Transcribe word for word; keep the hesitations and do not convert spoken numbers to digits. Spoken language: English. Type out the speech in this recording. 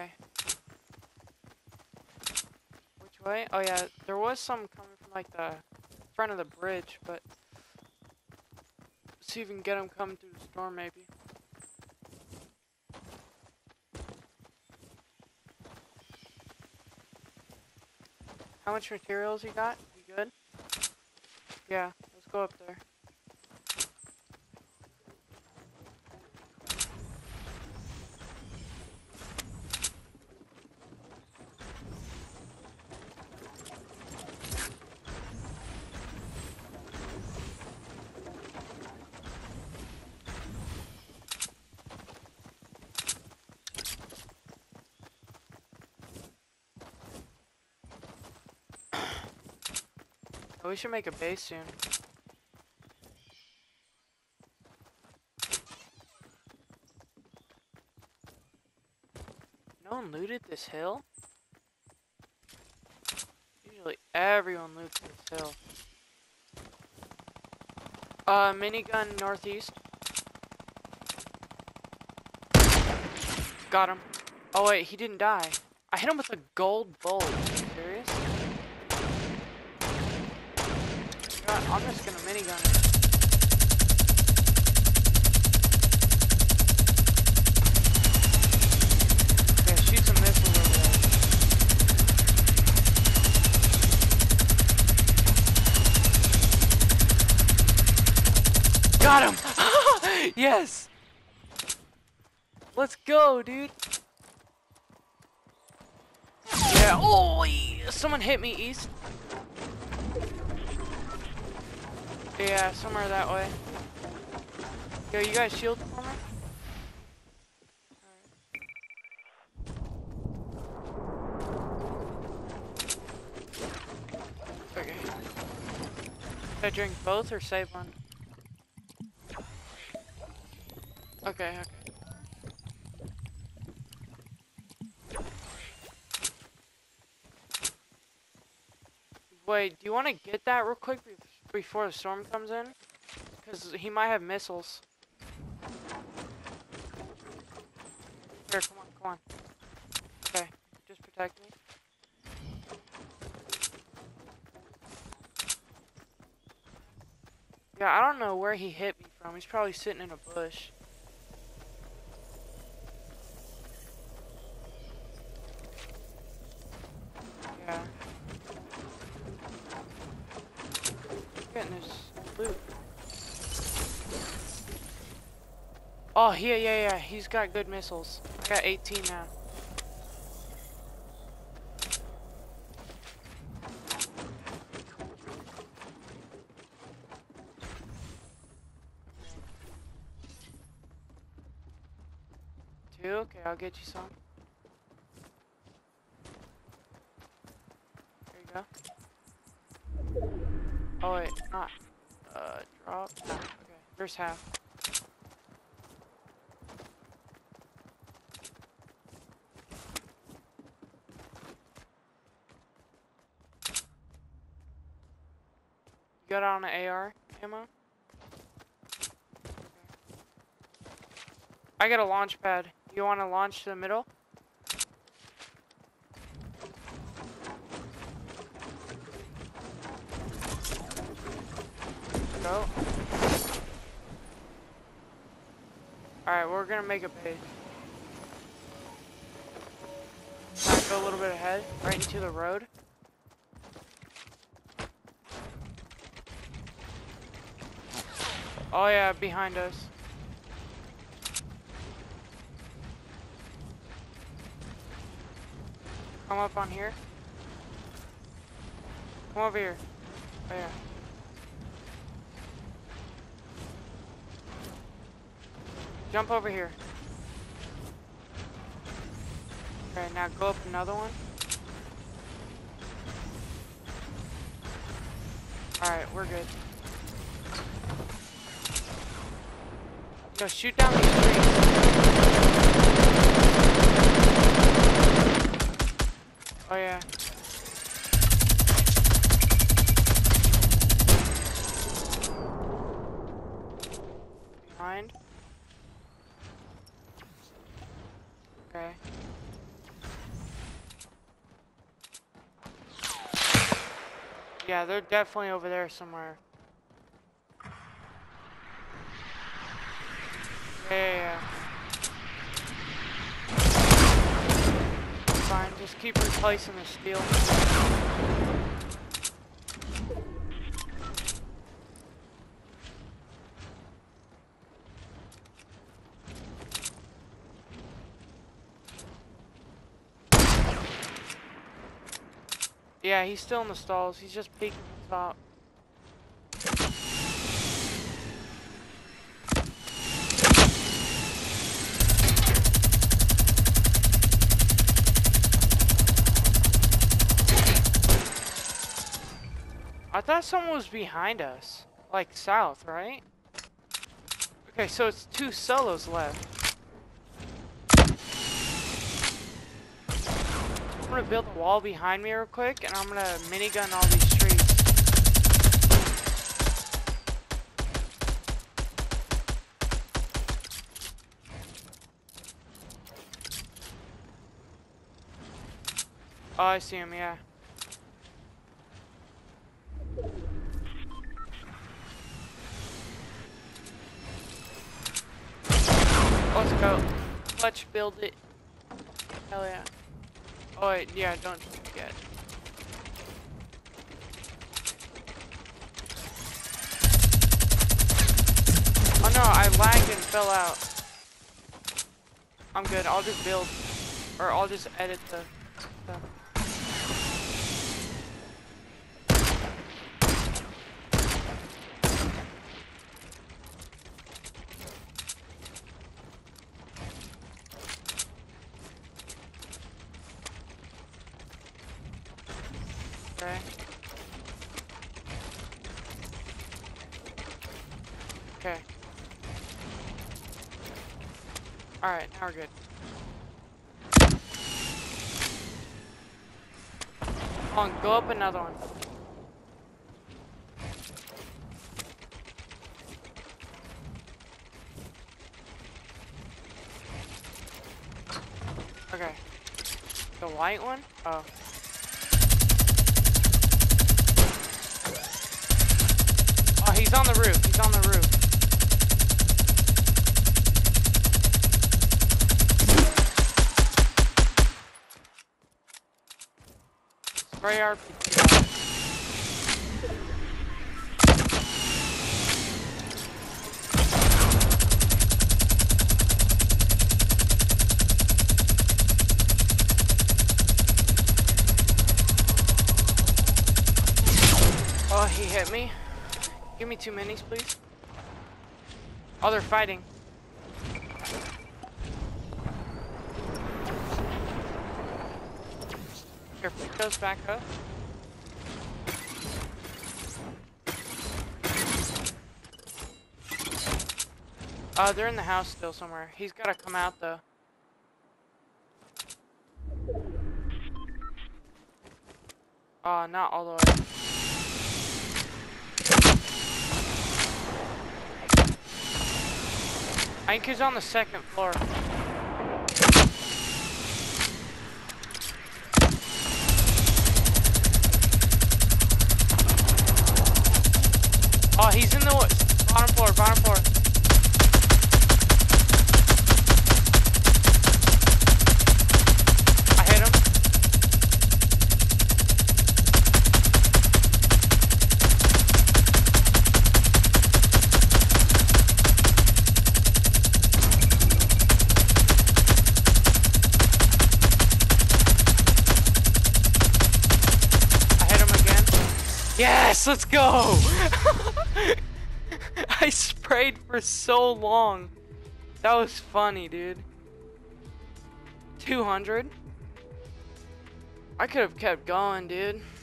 Okay. Which way? Oh yeah, there was some coming from like the front of the bridge, but let's see if we can get them coming through the storm maybe. How much materials you got? You good? Yeah, let's go up there. Oh, we should make a base soon. No one looted this hill? Usually everyone loots this hill. Uh, minigun northeast. Got him. Oh wait, he didn't die. I hit him with a gold bolt. Are you serious? God, I'm just gonna minigun it. Yeah, shoot some missiles over there. Got him! Yes! Let's go, dude. Yeah, oh, someone hit me east. Yeah, somewhere that way. Yo, you guys shield for me? Alright. Okay. Should I drink both or save one? Okay, okay. Wait, do you want to get that real quick be before the storm comes in? Because he might have missiles. Here, come on, come on. Okay, just protect me. Yeah, I don't know where he hit me from. He's probably sitting in a bush. Yeah. Getting his loot. Oh, yeah, yeah, yeah. He's got good missiles. I got eighteen now. Two? Okay, I'll get you some. There you go. Oh, wait, not. Uh, drop. Ah, okay, there's half. You got it on an A R ammo? Okay. I got a launch pad. You want to launch to the middle? Go. Alright, we're gonna make a base. Can I go a little bit ahead? Right into the road? Oh yeah, behind us. Come up on here. Come over here. Oh yeah. Jump over here. Okay, now go up another one. Alright, we're good. Yo, shoot down these trees. Oh yeah. Behind. Okay. Yeah, they're definitely over there somewhere. Yeah, yeah, yeah. Fine, just keep replacing the steel. Yeah, he's still in the stalls. He's just peeking the top. I thought someone was behind us. Like south, right? Okay, so it's two solos left. I'm gonna build a wall behind me real quick, and I'm gonna minigun all these trees. Oh, I see him, yeah. Let's go. Let's build it. Hell yeah. Oh wait, yeah, don't forget. Oh no, I lagged and fell out. I'm good, I'll just build. Or I'll just edit the stuff. Okay. Okay. Alright, now we're good. Come on, go up another one. Okay. The white one? Oh. Oh, he's on the roof. He's on the roof. Spray R P G. Oh, he hit me. Give me two minis, please. Oh, they're fighting. Here, pick those back up. Uh, they're in the house still somewhere. He's gotta come out though. Uh, not all the way. I think he's on the second floor. Oh, he's in the bottom floor, bottom floor. I hit him. I hit him again. Yes, let's go! I sprayed for so long. That was funny, dude. two hundred? I could have kept going, dude.